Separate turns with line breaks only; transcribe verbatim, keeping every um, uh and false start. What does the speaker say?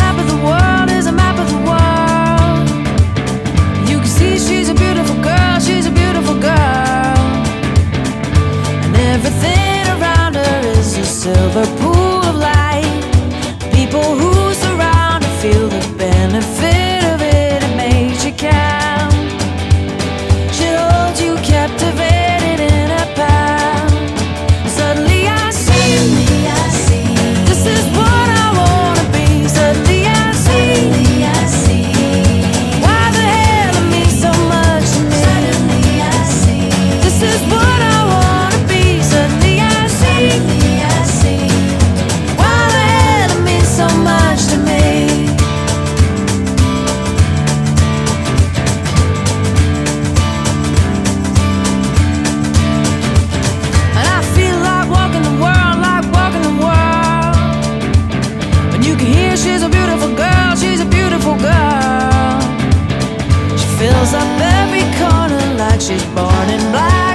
map of the world, is a map of the world. You can see she's a beautiful girl, she's a beautiful girl. And everything around her is a silver pool of light. People who surround her feel the benefit of it, it makes you count. She holds you captivated in her palm. Suddenly I see, Suddenly I see this is what I wanna be. Suddenly I see, Suddenly I see why the hell it means so much to me. Suddenly I see this is what I wanna be. Suddenly I see, Suddenly I see why the hell it means so much to me. And I feel like walking the world, like walking the world. And you can hear she's a beautiful girl, she's a beautiful girl. She fills up every corner like she's born in black.